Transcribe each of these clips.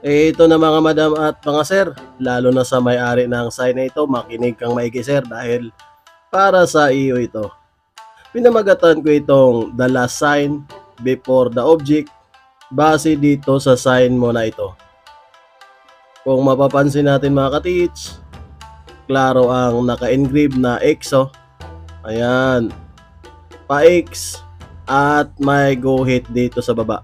Ito na mga madam at mga sir, lalo na sa may-ari ng sign na ito, makinig kang maigi sir dahil para sa iyo ito. Pinamagatan ko itong the last sign before the object base dito sa sign mo na ito. Kung mapapansin natin mga ka-teach, klaro ang naka-engrave na X Ayan, pa-X at may go hit dito sa baba.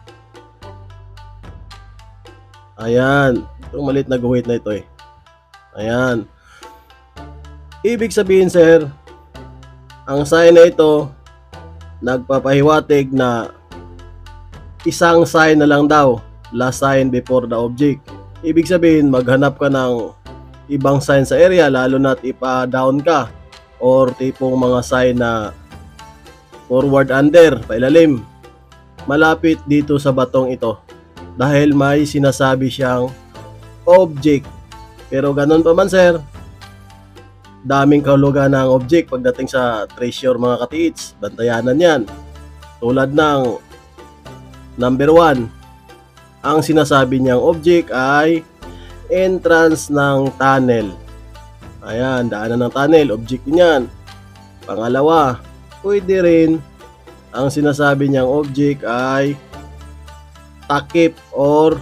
Ayan, itong maliit na guhit na ito Ayan. Ibig sabihin sir, ang sign na ito nagpapahiwatig na isang sign na lang daw, last sign before the object. Ibig sabihin maghanap ka ng ibang sign sa area, lalo na't ipa-down ka or tipong mga sign na forward under, pailalim, malapit dito sa batong ito. Dahil may sinasabi siyang object. Pero ganun pa man sir, daming kahulugan ng object pagdating sa treasure mga ka-teach. Bantayanan yan. Tulad ng number 1, ang sinasabi niyang object ay entrance ng tunnel. Ayan, daanan ng tunnel, object niyan. Pangalawa, pwede rin ang sinasabi niyang object ay takip or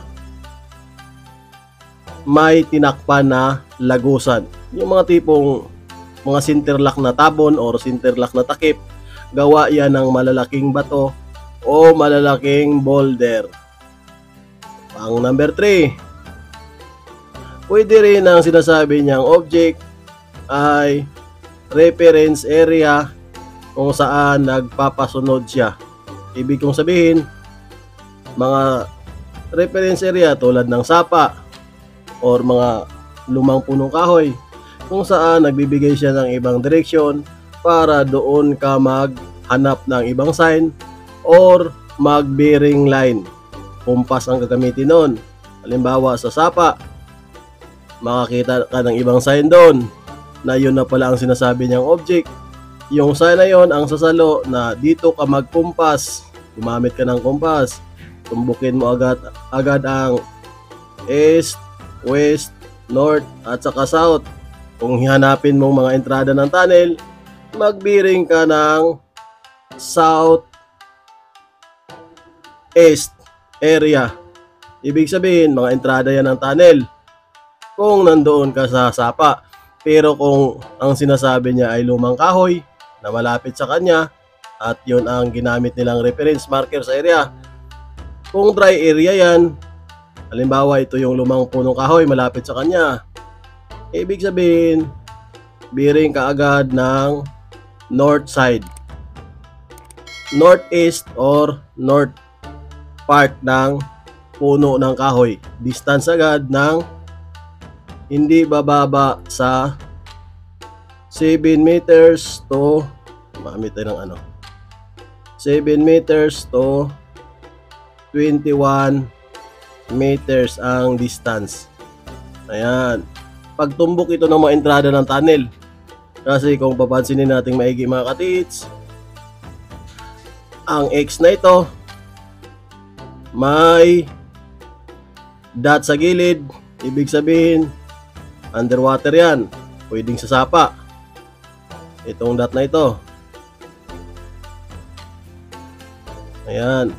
may tinakpan na lagusan. Yung mga tipong mga sinterlock na tabon or sinterlock na takip, gawa yan ng malalaking bato o malalaking boulder. Ang number 3, pwede rin ang sinasabi niyang object ay reference area kung saan nagpapasunod siya. Ibig kong sabihin, mga reference area tulad ng sapa or mga lumang punong kahoy kung saan nagbibigay siya ng ibang direksyon para doon ka maghanap ng ibang sign or mag-bearing line. Kumpas ang gagamitin noon. Halimbawa sa sapa, makakita ka ng ibang sign doon na yun na pala ang sinasabi niyang object. Yung sign na yun ang sasalo na dito ka magkumpas. Gumamit ka ng kumpas. Tumbukin mo agad ang east, west, north at saka south. Kung hihanapin mong mga entrada ng tunnel, magbiring ka ng south east area. Ibig sabihin mga entrada yan ng tunnel kung nandoon ka sa sapa. Pero kung ang sinasabi niya ay lumang kahoy na malapit sa kanya at yun ang ginamit nilang reference marker sa area, kung dry area yan, halimbawa ito yung lumang punong kahoy malapit sa kanya, ibig sabihin bearing ka agad ng north side, northeast or north part ng puno ng kahoy. Distance agad ng hindi bababa sa 7 meters to 7 meters to 21 meters ang distance. Ayan. Pagtumbok ito ng mga entrada ng tunnel. Kasi kung papansinin natin maigi mga ka-teach, ang X na ito may dot sa gilid. Ibig sabihin underwater yan. Pwedeng sa sapa. Itong dot na ito. Ayan.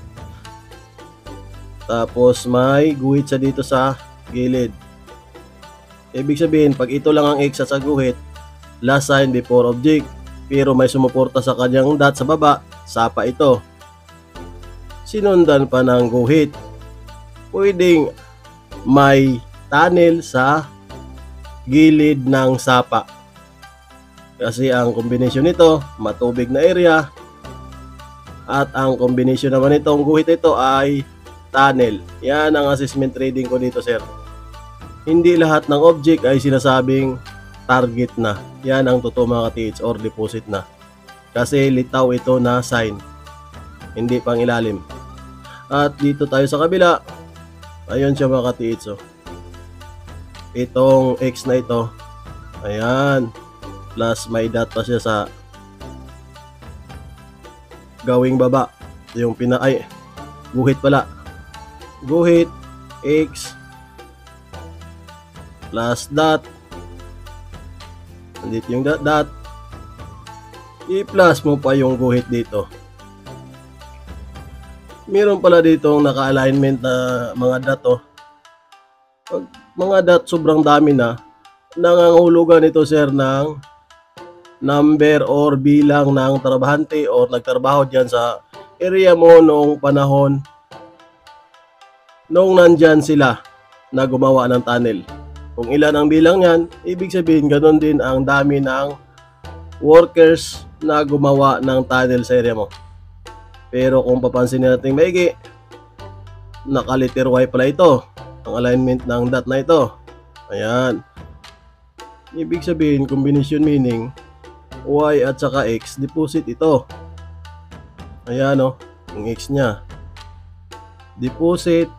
Tapos may guhit siya dito sa gilid. Ibig sabihin, pag ito lang ang X sa guhit, last sign before object. Pero may sumuporta sa kanyang dot sa baba, sapa ito. Sinundan pa ng guhit. Pwedeng may tunnel sa gilid ng sapa. Kasi ang kombinasyon nito, matubig na area. At ang kombinasyon naman nitong guhit ito ay tunnel. Yan ang assessment reading ko dito sir. Hindi lahat ng object ay sinasabing target na. Yan ang totoo mga ka-teach or deposit na. Kasi litaw ito na sign. Hindi pang ilalim. At dito tayo sa kabila. Ayun siya mga ka-teach. Itong X na ito. Ayan. Plus may dot pa siya sa gawing baba. Yung guhit pala. Guhit, X, plus dot. Nandito yung dot. I-plus mo pa yung guhit dito. Meron pala ditong naka-alignment na mga dot oh. Pag mga dot sobrang dami na, nangangahulugan ito sir ng number or bilang ng trabahante or nagtrabaho dyan sa area mo noong panahon noong nandyan sila na gumawa ng tunnel. Kung ilan ang bilang yan, ibig sabihin ganun din ang dami ng workers na gumawa ng tunnel sa area mo. Pero kung papansin natin maigi, naka-letter Y pala ito, ang alignment ng dot na ito. Ayan. Ibig sabihin, combination meaning, Y at saka X, deposit ito. Ayan o, yung X nya. Deposit.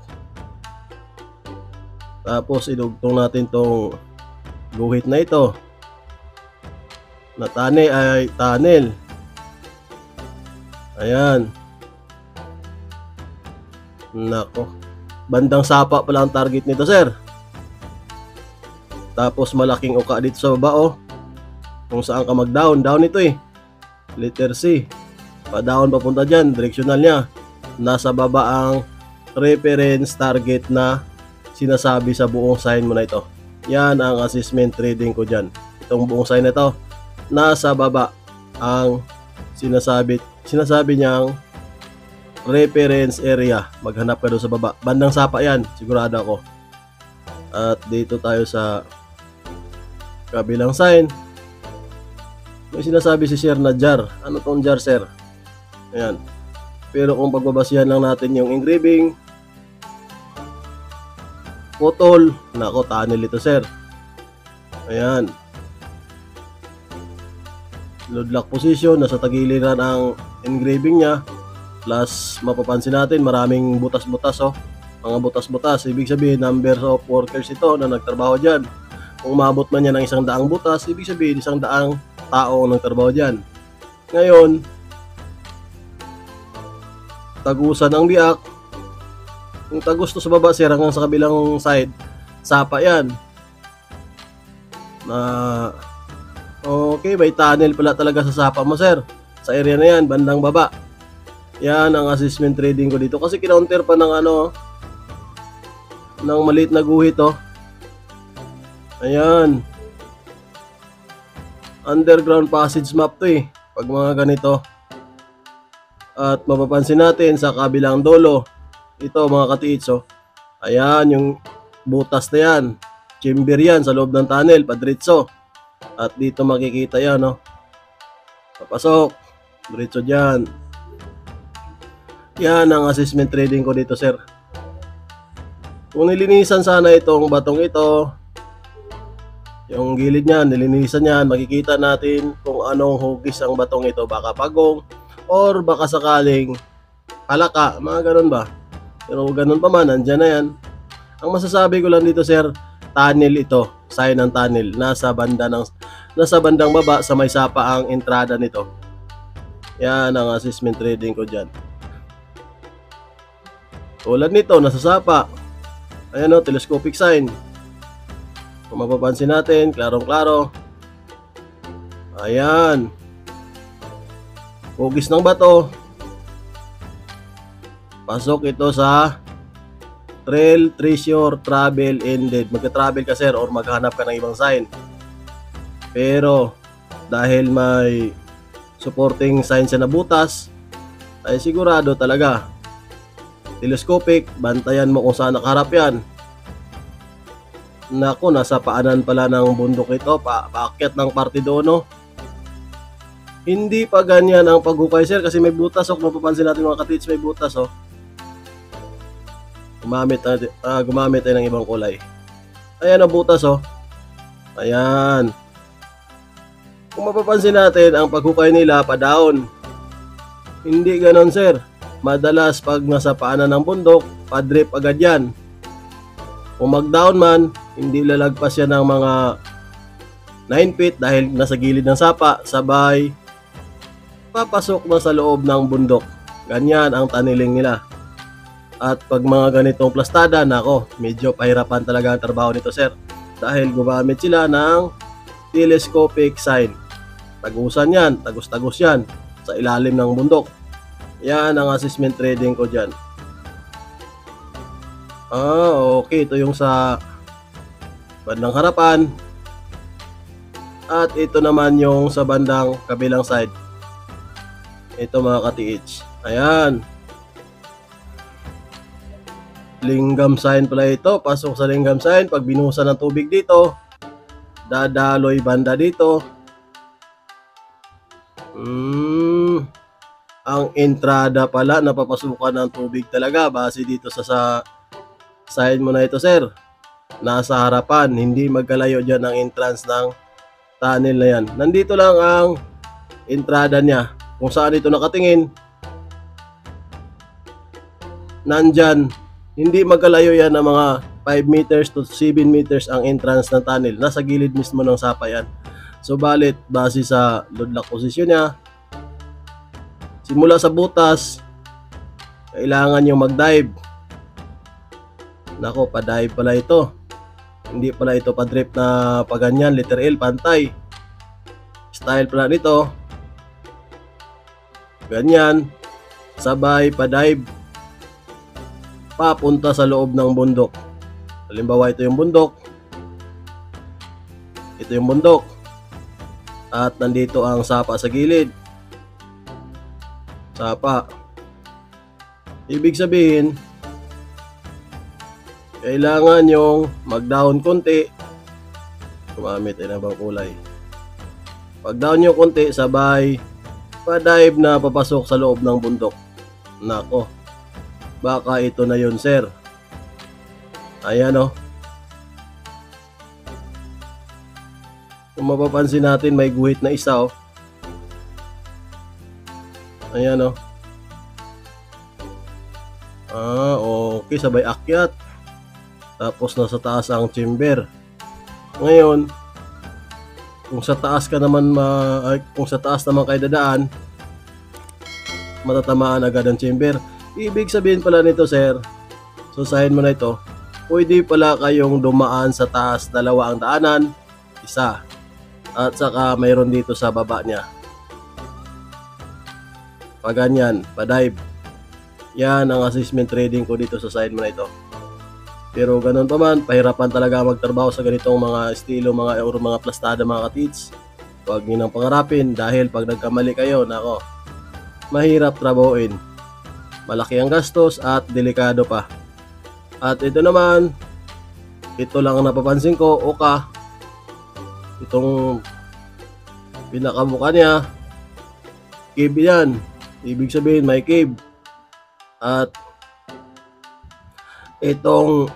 Tapos idugtong natin tong guhit na ito. Na tunnel. Ayan. Nako. Bandang sapa pala ang target nito, sir. Tapos malaking uka dito sa baba, oh. Kung saan ka mag-down. Down ito eh. Letter C. Pa-down papunta dyan. Directional niya. Nasa baba ang reference target na sinasabi sa buong sign mo na ito. Yan ang assessment reading ko dyan. Itong buong sign na ito. Nasa baba ang sinasabi niyang reference area. Maghanap ka doon sa baba. Bandang sapa yan, sigurado ako. At dito tayo sa kabilang sign. May sinasabi si sir na jar. Ano tong jar, sir? Ayan. Pero kung pagbabasihan lang natin yung engraving, putol. Nako, tunnel ito, sir. Ayan. Load lock position, nasa tagiliran ang engraving niya. Plus, mapapansin natin, maraming butas-butas, oh. Mga butas-butas. Ibig sabihin, numbers of workers ito na nagtrabaho dyan. Kung maabot man yan ng 100 butas, ibig sabihin, 100 tao ang nagtrabaho dyan. Ngayon, tagusan ang biak. Kung tagos to sa baba, sir, hanggang sa kabilang side, sapa yan. Okay, may tunnel pala talaga sa sapa mo, sir. Sa area na yan, bandang baba. Yan ang assessment reading ko dito. Kasi kinounter pa ng ng maliit na guhit, oh. Ayan. Underground passage map to eh. Pag mga ganito. At mapapansin natin sa kabilang dolo. Ito mga katiits, oh. Ayan, yung butas na yan. Chamber yan sa loob ng tunnel, padritso. At dito makikita yan, no? Papasok. Diretso dyan. Yan ang assessment reading ko dito, sir. Kung nilinisan sana itong batong ito, yung gilid niyan, nilinisan niyan, makikita natin kung anong hugis ang batong ito. Baka pagong, or baka sakaling palaka, mga ganun ba? Pero ganun pa man, andyan na yan. Ang masasabi ko lang dito, sir, tunnel ito. Sign ng tunnel. Nasa bandang baba sa may sapa ang entrada nito. Yan ang assessment reading ko dyan. Tulad nito, nasa sapa. Ayan o, telescopic sign. Kung mapapansin natin, klarong-klaro. Ayan. Hugis ng bato. Pasok ito sa trail, treasure, travel, ended. Magka-travel ka, sir, or maghanap ka ng ibang sign. Pero dahil may supporting sign sa nabutas, ay sigurado talaga. Telescopic, bantayan mo kung saan nakaharap yan. Naku, nasa paanan pala ng bundok ito, paakyat ng parte doon, no? Hindi pa ganyan ang paghukay, sir, kasi may butas, oh. Kung mapapansin natin mga katits, may butas, oh. Gumamit tayo ng ibang kulay. Ayan ang butas, oh. Ayan. Kung mapapansin natin, ang paghukay nila pa-down. Hindi ganon, sir. Madalas pag nasa paanan ng bundok, pa-drip agad yan. Kung mag-down man, hindi lalagpas yan ng mga 9 feet dahil nasa gilid ng sapa, sabay papasok na sa loob ng bundok. Ganyan ang tunneling nila. At pag mga ganitong plastada, nako, medyo pahirapan talaga ang trabaho nito, sir. dahil gumamit sila ng telescopic sign. Tagusan yan, tagus-tagus yan sa ilalim ng bundok. Yan ang assessment reading ko dyan. Okay, ito yung sa bandang harapan. At ito naman yung sa bandang kabilang side. Ito mga ka-TH. Ayan. Lingam sign pala ito. Pasok sa lingam sign. Pag binuhusan ng tubig dito, dadaloy banda dito. Ang entrada pala napapasukan ng tubig talaga base dito sa sign mo na ito, sir. Nasa harapan, hindi magkalayo dyan ang entrance ng tunnel na yan. Nandito lang ang entrada niya. Kung saan ito nakatingin, nandyan. Hindi magkalayo yan ng mga 5 meters to 7 meters ang entrance ng tunnel. Nasa gilid mismo ng sapa yan. So balit, base sa load lock position niya, simula sa butas, kailangan nyo mag-dive. Nako, pa-dive pala ito. Hindi pala ito pa-drip na paganyan, letter L, pantay. Style pala nito, ganyan, sabay pa-dive, papunta sa loob ng bundok. Halimbawa, ito yung bundok. Ito yung bundok. At nandito ang sapa sa gilid. Sapa. Ibig sabihin, kailangan yung mag-down konti. Gumamit ay nabang kulay. Pag-down nyo konti, sabay pa-dive na papasok sa loob ng bundok. Nako, baka ito na yun, sir. Ayan o. Kung mapapansin natin, may guhit na isa o. Ayan o. Okay, sabay akyat. Tapos nasa taas ang chamber. Ngayon, kung sa taas ka naman kung sa taas naman kayo dadaan, matatamaan agad ang chamber. Ibig sabihin pala nito, sir, susahin mo na ito, pwede pala kayong dumaan sa taas, dalawa ang daanan, isa, at saka mayroon dito sa baba niya. Paganyan, pa-dive. Yan ang assessment reading ko dito sa side mo na ito. Pero ganun pa man, pahirapan talaga magtrabaho sa ganitong mga estilo, mga plastada, mga ka-TH. Huwag nyo nang pangarapin dahil pag nagkamali kayo, nako, mahirap trabahoin. Malaki ang gastos at delikado pa. At ito naman, ito lang ang napapansin ko, oka. Itong pinakabuka niya, cave yan. Ibig sabihin may cave. At itong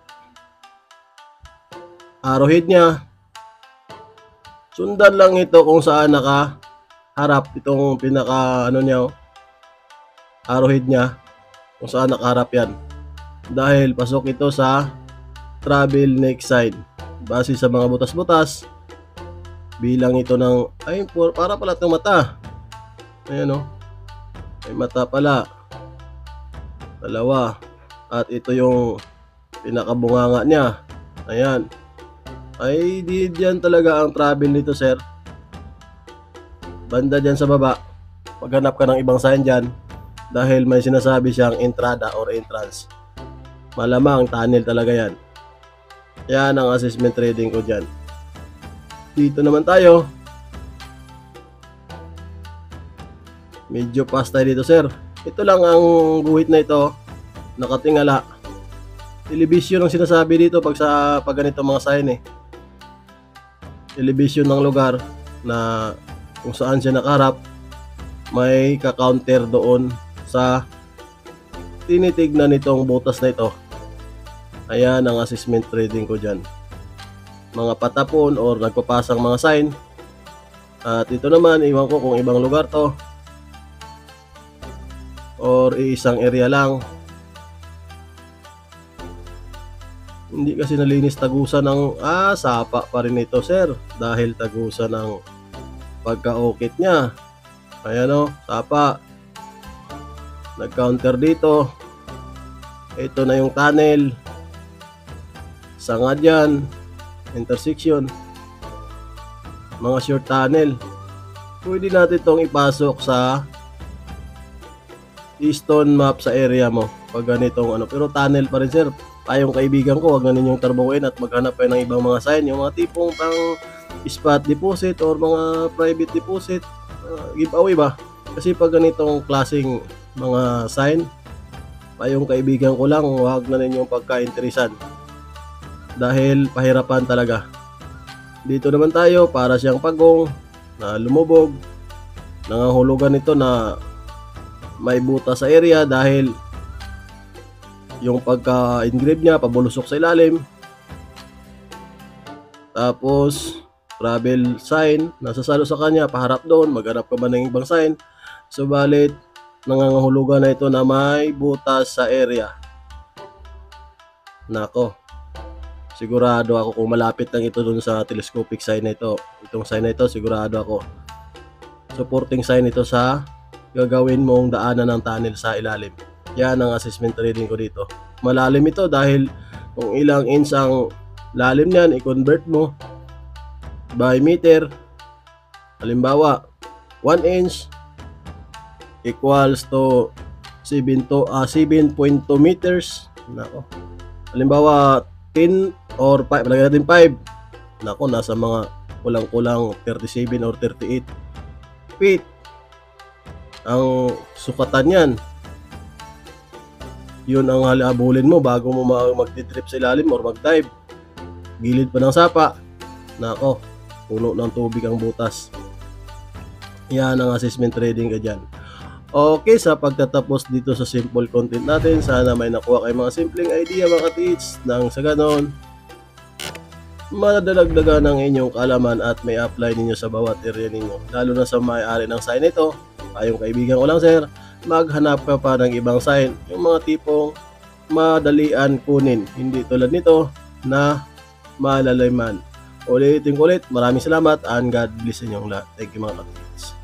arrowhead niya, sundan lang ito kung saan nakaharap. Itong pinaka niya, arrowhead niya, kung saan nakaharap yan. Dahil pasok ito sa travel neck side. Base sa mga butas-butas, bilang ito ng, para pala itong mata. Ayan o. May mata pala. Dalawa. At ito yung pinakabunganga niya. Ayan. Ay, di dyan talaga ang travel nito, sir. Banda dyan sa baba. Maghanap ka ng ibang sign dyan. Dahil may sinasabi siyang entrada or entrance. Malamang tunnel talaga yan. Yan ang assessment reading ko dyan. Dito naman tayo. Medyo fast tayo dito, sir. Ito lang ang guhit na ito. Nakatingala. Television ang sinasabi dito pag ganito mga sign eh. Television ng lugar na kung saan siya nakaharap, may ka-counter doon sa tinitignan nitong butas na ito. Ayan ang assessment reading ko dyan. Mga patapon or nagpapasang mga sign. At ito naman, iwan ko kung ibang lugar to or isang area lang. Hindi kasi nalinis, tagusan ng sapa pa rin ito, sir, dahil tagusan ng pagka-ukit niya. Ayan o, sapa. Nag-counter dito. Ito na yung tunnel. Sanga dyan. intersection, mga short tunnel. Pwede natin itong ipasok sa stone map sa area mo pag ganitong ano. Pero tunnel pa rin sir. Payong kaibigan ko, wag na ninyong tarbuin at maghanap kayo ng ibang mga sign. Yung mga tipong pang spot deposit or mga private deposit, giveaway ba? Kasi pag ganitong klaseng mga sign, payong kaibigan ko lang, wag na ninyong pagka-interesan. Dahil pahirapan talaga. Dito naman tayo para siyang pagong na lumubog. Nangangahulugan ito na may butas sa area dahil yung pagka-engrave niya pabulusok sa ilalim. Tapos travel sign nasasalo sa kanya, paharap doon, maghanap ka ba ng ibang sign. Subalit nangangahulugan na ito na may butas sa area. Nako, sigurado ako kung malapit lang ito dun sa telescopic sign na ito. Itong sign na ito, sigurado ako supporting sign ito sa gagawin mong daanan ng tunnel sa ilalim. Yan ang assessment reading ko dito. Malalim ito dahil kung ilang inch ang lalim niyan, i-convert mo by meter. Halimbawa, 1 inch equals to 7.2 meters. Nako. Halimbawa, 10 or 5, lagyan natin 5. Nako, nasa mga kulang-kulang 37 or 38 feet ang sukatan yan. Yun ang halabulin mo bago mo mag-trip sa ilalim or mag-dive. Gilid pa ng sapa. Nako, puno ng tubig ang butas. Yan ang assessment reading ka dyan. Okay, sa pagtatapos dito sa simple content natin, sana may nakuha kayo mga simpleng idea mga ka-teach nang sa ganon madadagdagan ng inyong kaalaman at may apply ninyo sa bawat area ninyo. Lalo na sa may-ari ng sign nito, ayong kaibigan ko lang sir, maghanap ka pa ng ibang sign, yung mga tipong madalian kunin, hindi tulad nito na malalaman. Ulitin ko ulit, maraming salamat and God bless inyong lahat. Thank you mga ka-teach.